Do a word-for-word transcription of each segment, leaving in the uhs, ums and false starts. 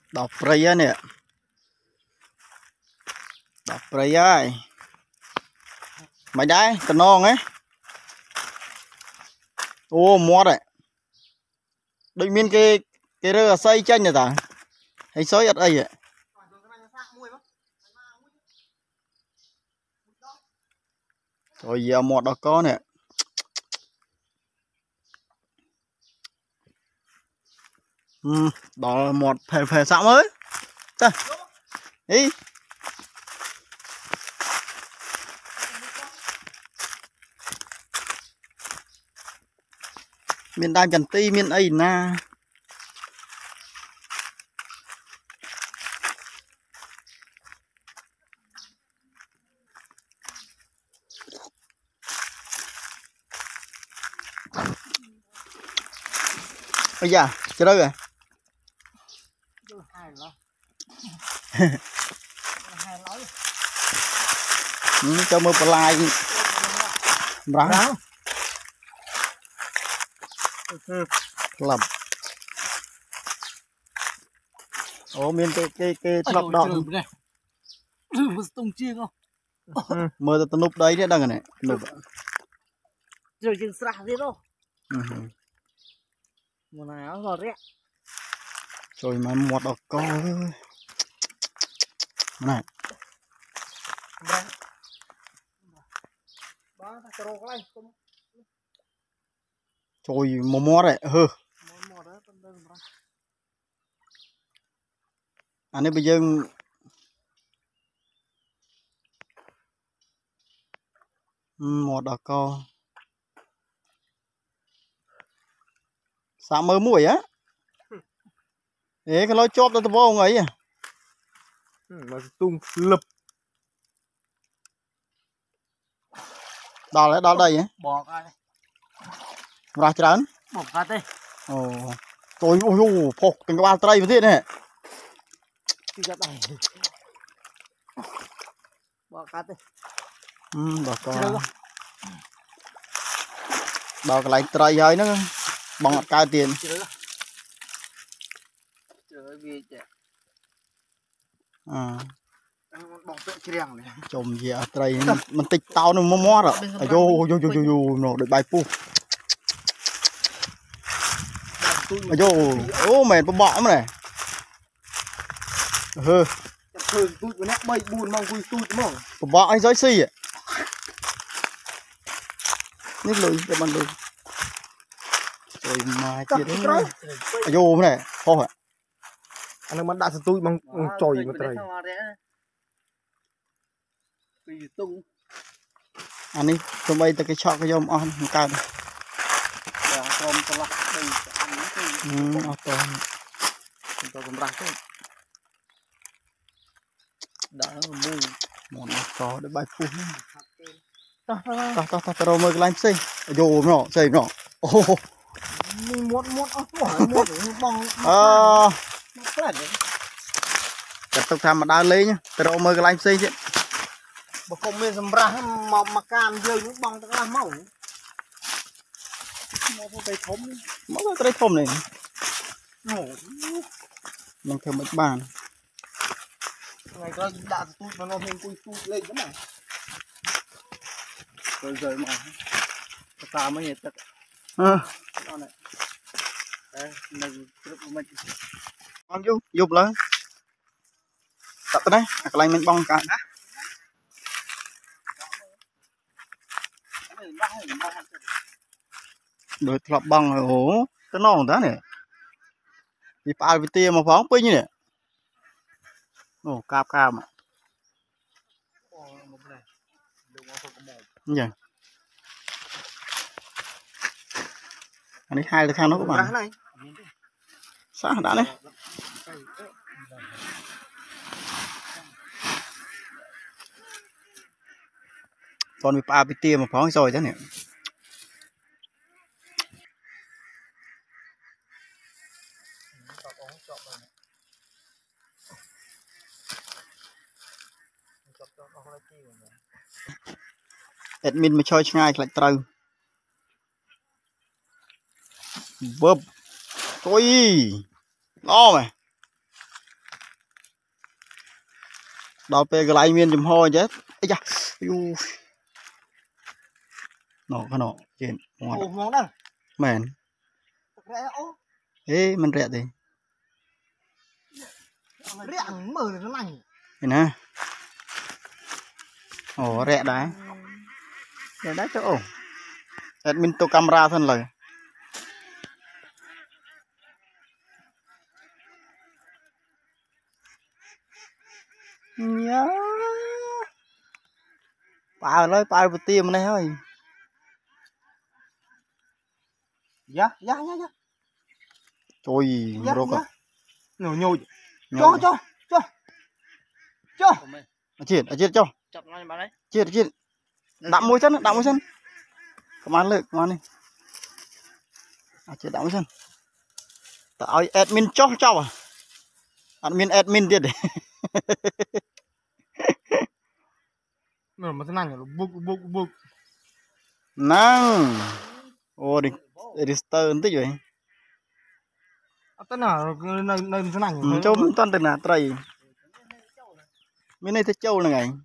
đọc prey á nè đọc prey ai mày đấy tao non ấy ô mót đấy đôi miên cái cái rơ xây chân này ta hay sói ở đây vậy rồi giờ mót đó có nè ừ, đó mót phải phải sẵn mới ta đi miền Nam Trần Ti miền ấy na bây giờ chơi đâu rồi ừ, cho mưa play rắn làm ố miền cái cái cái lọc đỏ tung chiên không mưa tao núp đấy đấy đang này núp rồi chừng sạ thế đâu mùa này nó giọt đấy rồi mà một đỏ con này trời mò mò đấy hơ anh ấy bây giờ một đỏ con sao mơ mũi á ế cái lối chóp đó tôi vô ấy à mà tung lập đào lấy đào đây á bỏ ra đây ra chán bỏ ra đây ồ trời ơi ôi phộc từng cái ba tray mà thế này đi ra đây bỏ ra đây ừ đào con đào cái lại tray hơi nó bằng mặt cao tiền à bóng tượng chèn này chôm gì à tray mình tịch tao nó mò mò rồi à vô vô vô vô vô nó được bài pu à vô ô mày nó bỏ mà này hơ thường tụi nó bay buồn mong vui tụi mong bỏ anh giới xì à nít lùi cho bạn lùi rồi mà chia đấy à vô cái này thôi anh em đã tụi bằng chồi mà trời anh ấy tụi bay từ cái chọ cái dòng on cao này ừ ở to tao còn ra thôi đã mua một to để bài phun ta ta ta ta rồi mới cái lạnh xì vô nó xì nó ô muốn muốn muốn bong ờ chặt tục tham mà đa lấy nhá rồi mới cái lạnh xì chứ mà không biết làm ra mà mà can rơi những bong tao làm mỏng nó có cái thấm mất cái thôm này mình thêm một bàn ngày có đã tụi mà nó thêm cùi tụi lên cái này rồi rồi mà ta mới nhiệt tất ờ con này đây mình mình con vô dục lên tập đấy cái này mình bong cả đôi thọp băng rồi hổ cái non đó nè đi pa với tia mà phóng pin nè ồ cạp cạp mà như anh ấy hai là khang nó các bạn sao đã đấy còn bị pa với tia mà phóng rồi thế nè admin mà chơi ngay lại trâu bơm tôi lo mày đào pe cái lại miên chùm hôi chết ấy da u nổ cái nổ trên Ồ mong đang mền rẽ ô ê mình rẻ thì rẽ mở nó lành thế nè ồ rẻ đấy rẻ đấy chỗ admin to camera thân lời nhá bà ơi bà vừa tiêm này thôi dạ dạ dạ dạ trời dạ rô dạ nhồi nhồi cho cho cho cho cho chết chết cho chặt ngay mà đấy chết chết đạm môi chân đạm môi chân come on lực come on đi à chết đạm môi chân tạo admin cho cho à admin adminទៀតទេ nó mà thế này nó bục bục bục năng ô đi register tí vậy tất nào nơi nơi thế này cho mình toàn từ nào trai mình này thấy châu là ngày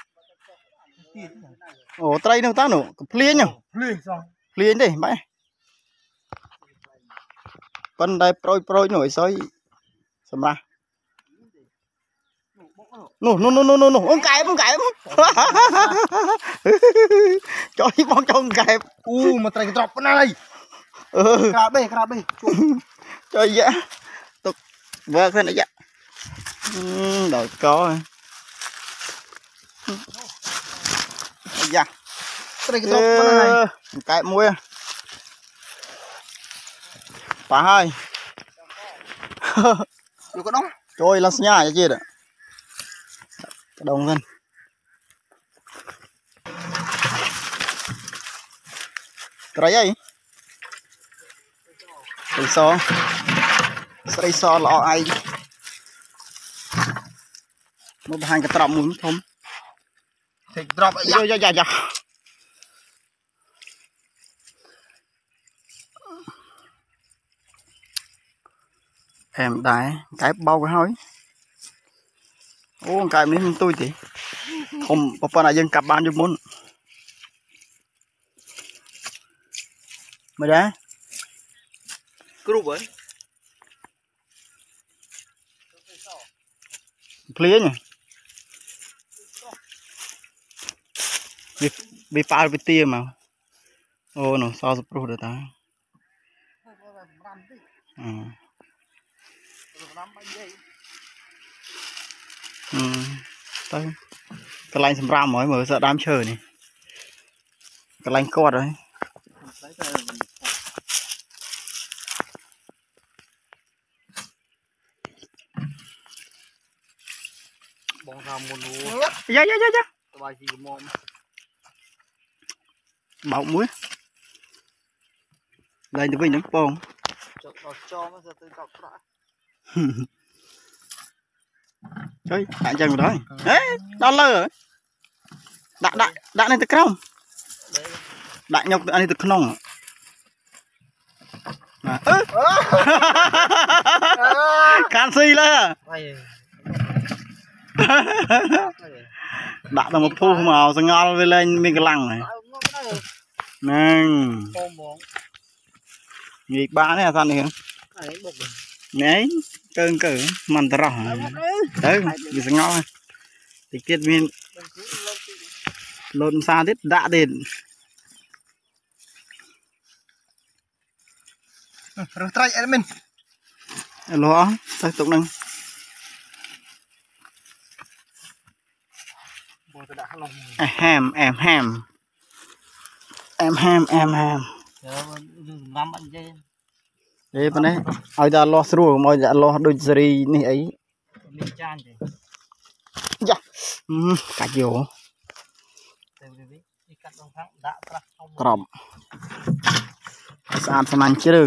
ồ trai đâu ta nổ plia nhở plia sao plia đi mày con đây proi proi nổi soi xem ra nổ nổ nổ nổ nổ nổ ông cài ông cài cho đi bong trong cài u mà trai cái drop bên này ừ cà bê cà bê cho dạ tục vợ thế này dạ đợi có dạ trai cái drop bên này cài muối bà hai được có đó trôi là nhà chứ đấy đồng thân cái gì sợi so sợi so lọ ai một hàng cái trộm muốn không thì drop dạ dạ dạ dạ em đái cái bao cái hói ô cái mình tôi thì không có phần nào dân cặp ban cho muốn mày đấy group ấy clear nhỉ bị bị phá bị tiêm mà ô nó sao sập rồi ta ừ ừ tới cái lạnh sầm ram mới mở sợ đám chờ này cái lạnh cọt rồi bong ra một lúa dạ dạ dạ dạ bài gì mồm bạo muối lên từ bên những bông cho cho nó giờ tôi đọc đã chơi bạn chân rồi đấy đó lơ rồi đạn đạn đạn này từ không đạn nhọc anh từ không à canxi là đạn là một thu màu sang ngon với lên mình cái lăng này nè nghịch ba này là sao này đấy cơn cử mình tao rong đấy vì sang ngon thì tiết viên lộn xa tiết đã đến rồi trai admin lo tới tục nâng em em em em em em em đấy bên đấy ai ta lo sưu mọi đã lo đôi gì này ấy dạ cả chiều cọp sàn sàn ăn chưa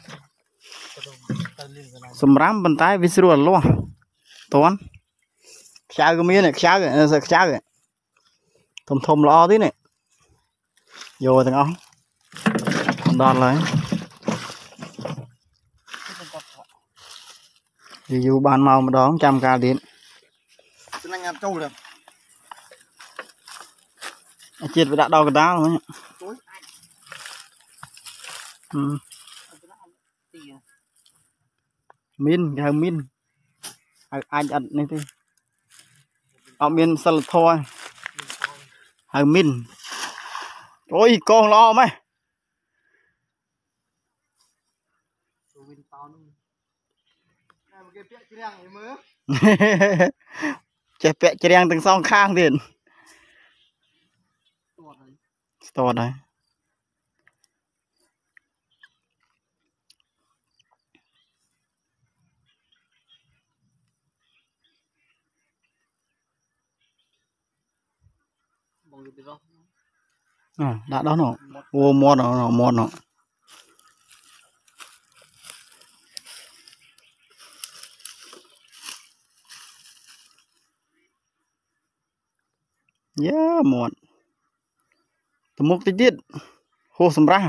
sum ram bên tay với sưu luôn toán sao cái miếng này sao cái sao cái thùng thùng lo tí này vô thằng ông đòn lấy dù bàn màu mà đó trăm ca điện cho nên ăn trâu được chết với đã đau cái đá rồi tối ừ. Min cái min anh ăn này thì ở miền sân thôi hàng min ôi con lo mày chạy bẹ chạy đang từng song khang tiền to đấy à đã đó nó ô mòn nó nó mòn nó yeah mòn tụi mốc tí tiết hồ sầm ra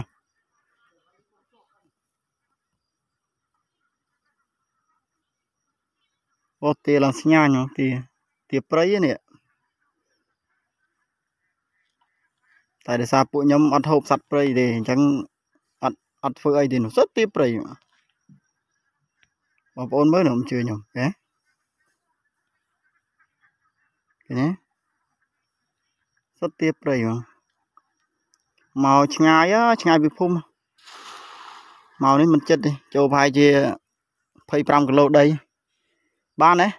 ô tê làm xí nha nhở tê tê prey nè tại để sao bụi nhóm ăn hộp sạch prey để chẳng ăn ăn phơi ấy thì nó rất tê prey mà bọn ôn mới nó chưa nhở cái cái nhé rất tê prey mà màu ngay á ngay bị phun màu này mình chết đi cho vài chia phơi pram kilo đây ba này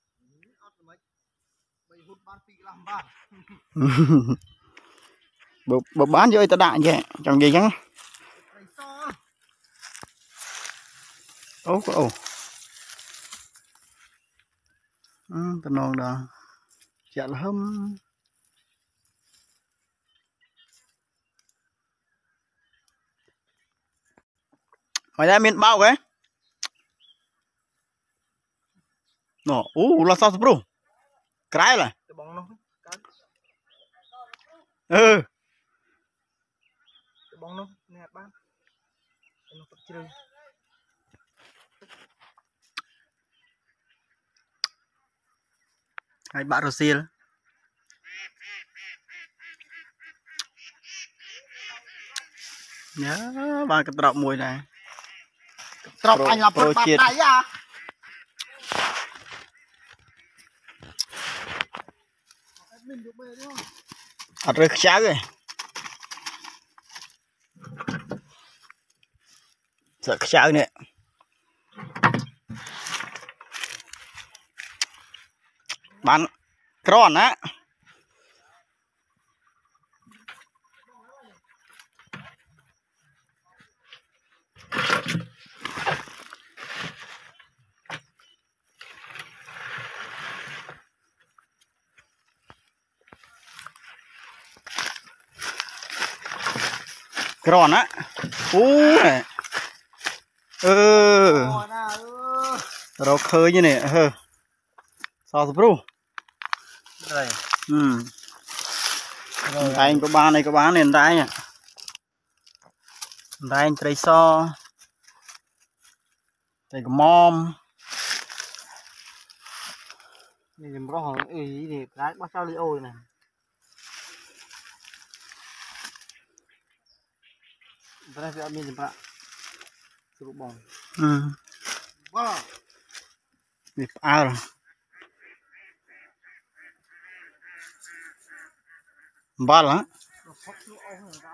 bữa bán cho ta đại vậy chẳng gì chẳng ố ồ ta non đó chả là hâm mày ra miền bao cái nó ú là sao bro cái là ừ bóng nó nè bán nó tập chơi hai bạn rồi xia nhớ ba cái trọc mùi này trọc anh là pro chết này à ở đây cháo rồi sợ cháo nè bán tròn á tròn á ú này ừ rồi khơi như này hơ sao bro đây ừ đây anh có ba này có bán nền đáy nhỉ đây anh tray so đây có mom này làm rõ hỏng ý thì cái bắt sao đi ôi này đây sẽ mình bạn sự bỏng ừ wow bị ao rồi ba là